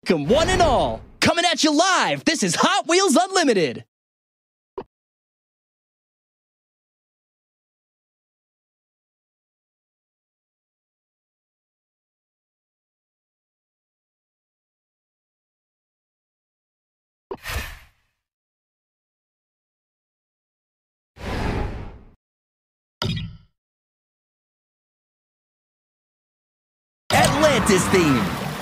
Welcome, one and all. Coming at you live, this is Hot Wheels Unlimited. Atlantis theme.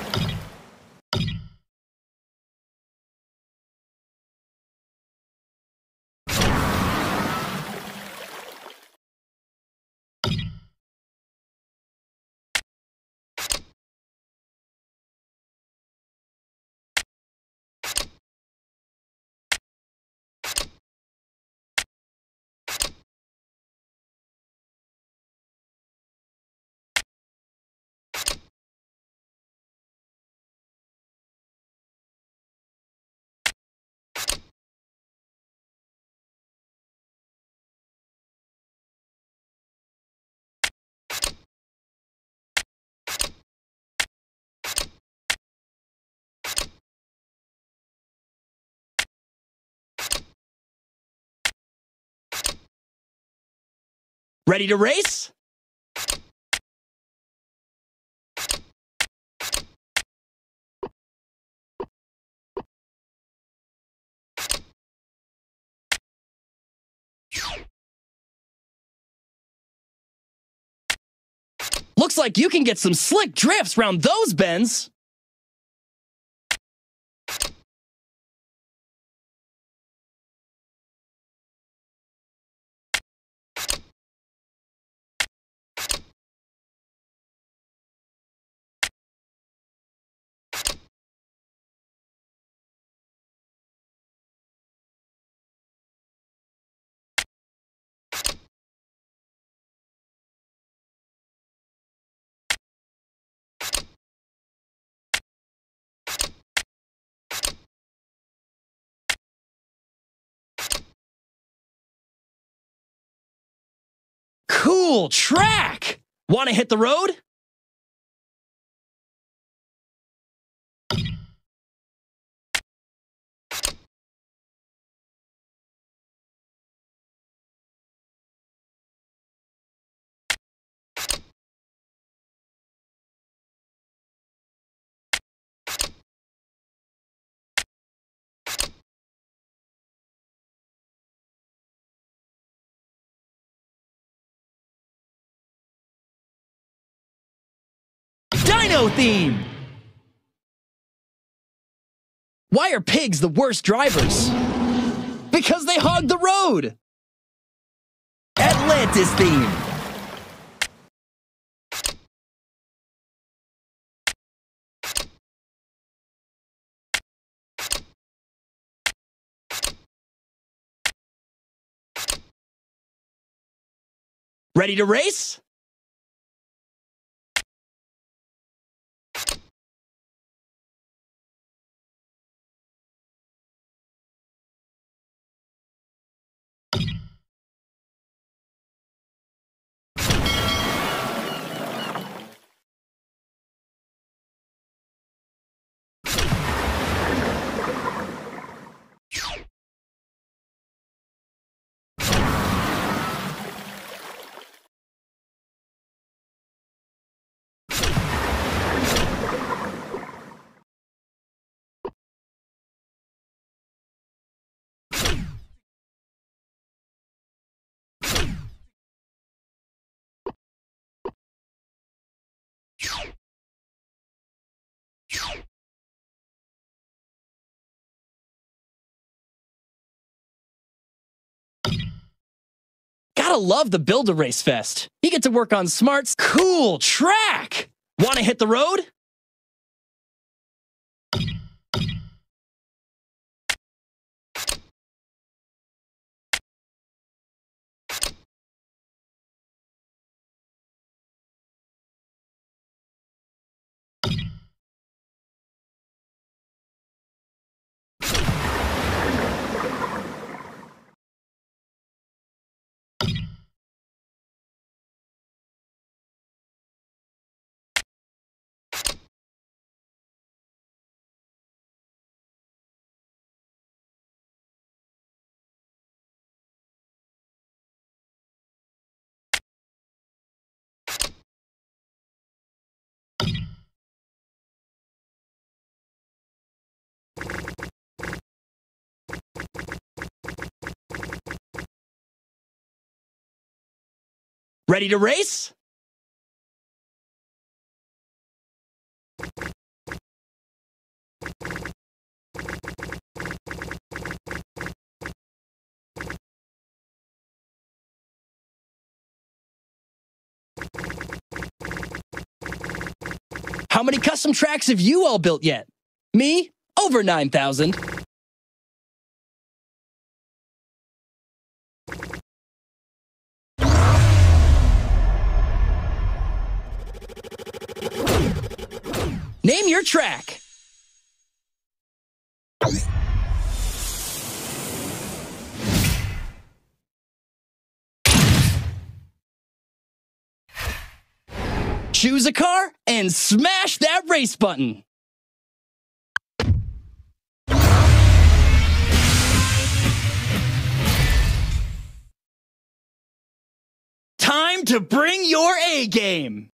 Ready to race? Looks like you can get some slick drifts round those bends. Cool track! Want to hit the road? Dino theme! Why are pigs the worst drivers? Because they hog the road! Atlantis theme! Ready to race? Gotta love the Build-A-Race Fest. You get to work on smarts. Cool track! Want to hit the road? Ready to race? How many custom tracks have you all built yet? Me? Over 9,000. Name your track. Choose a car and smash that race button. Time to bring your A game.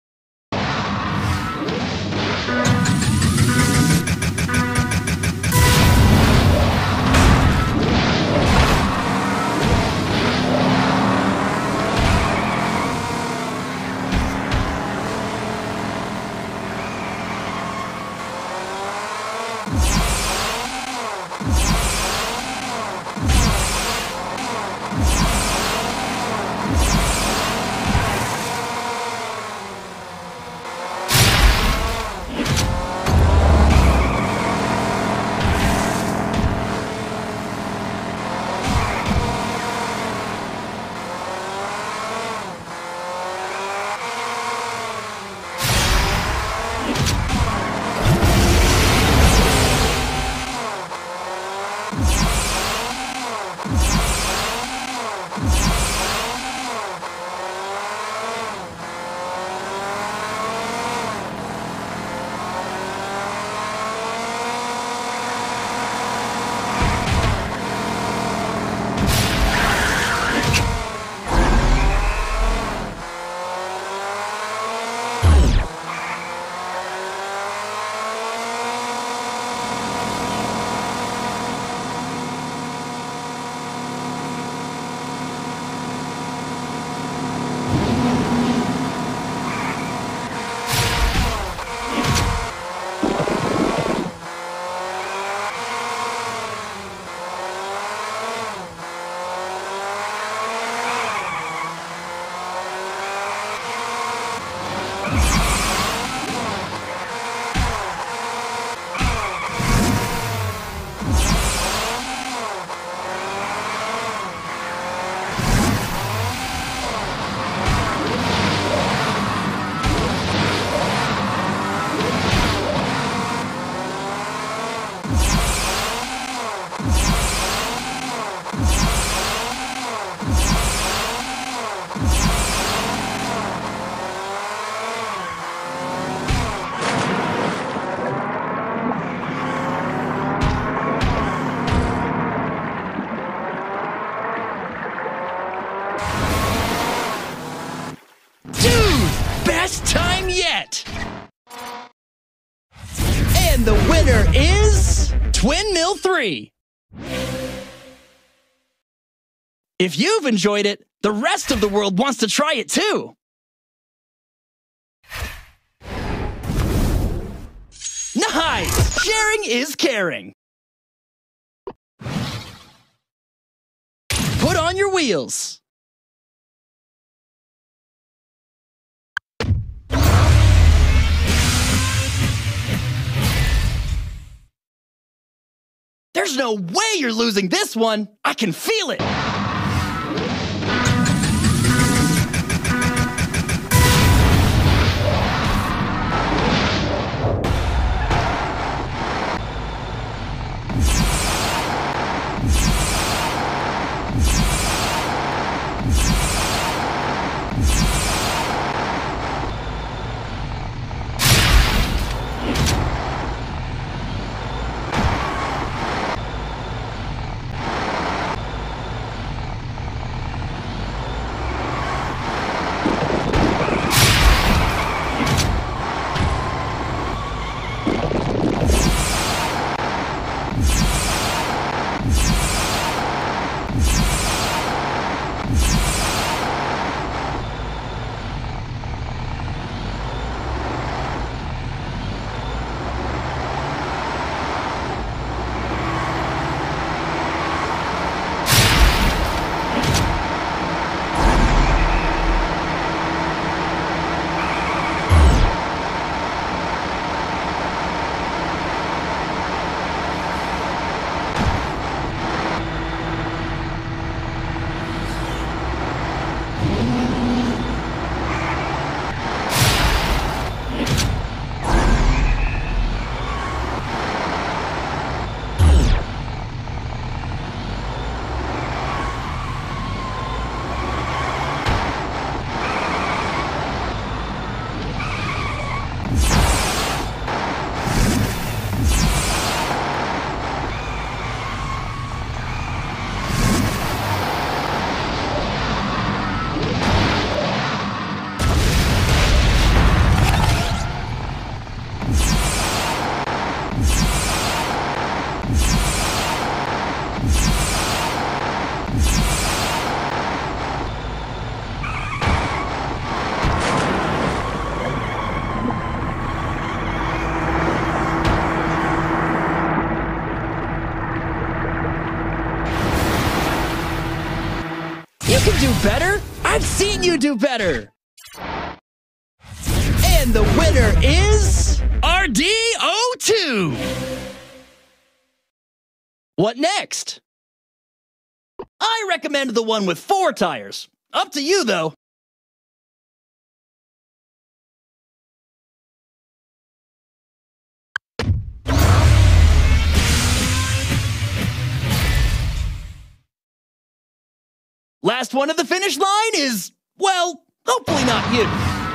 Best time yet! And the winner is Twin Mill 3. If you've enjoyed it, the rest of the world wants to try it too. Nice! Sharing is caring. Put on your wheels. There's no way you're losing this one. I can feel it. can do better. I've seen you do better. And the winner is RD02. What next? I recommend the one with 4 tires. Up to you, though. Last one at the finish line is, well, hopefully not you.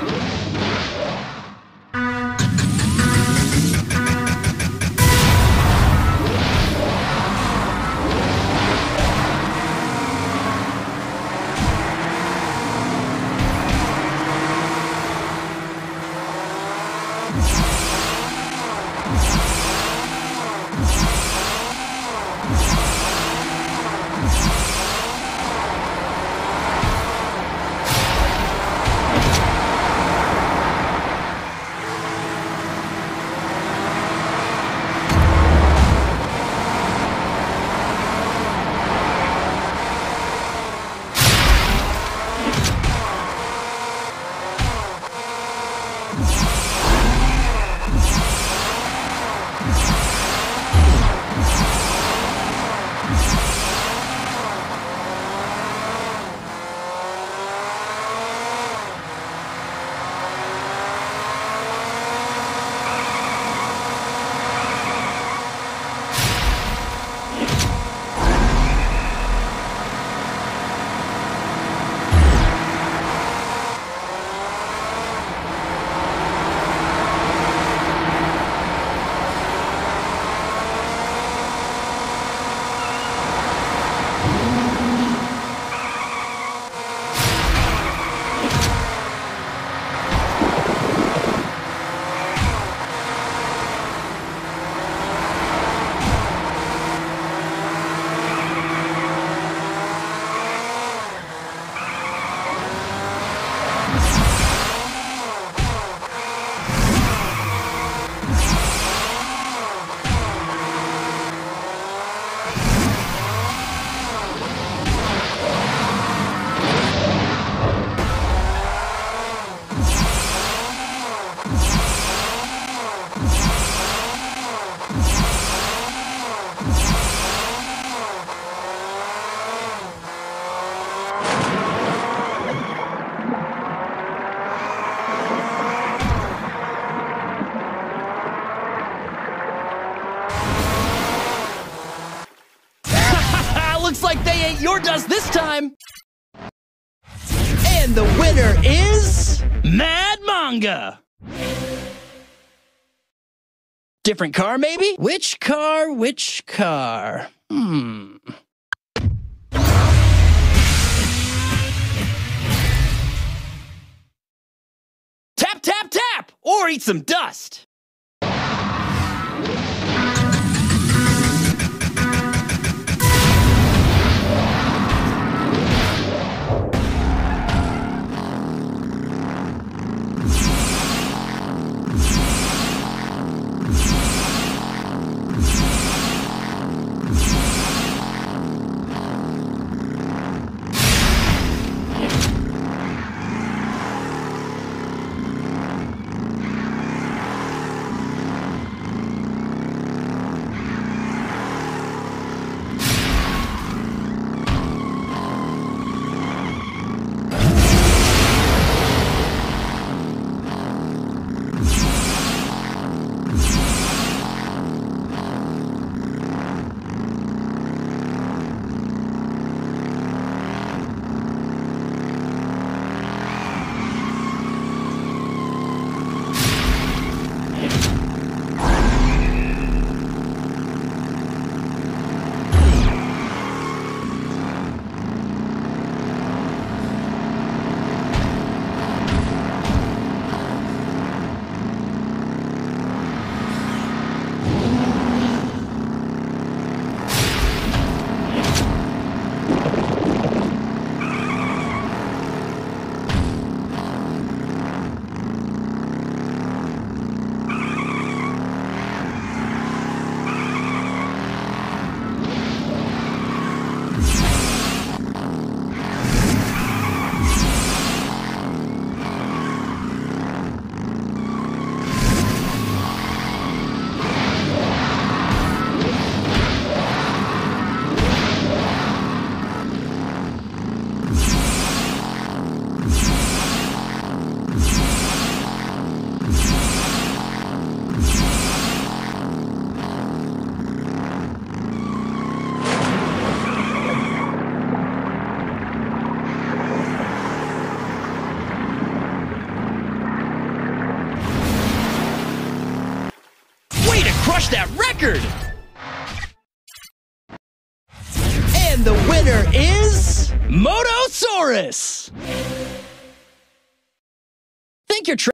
Looks like they ate your dust this time. And the winner is Mad Manga. Different car, maybe? Which car? Which car? Tap, tap, tap! Or eat some dust. smash that record! And the winner is Motosaurus! Think your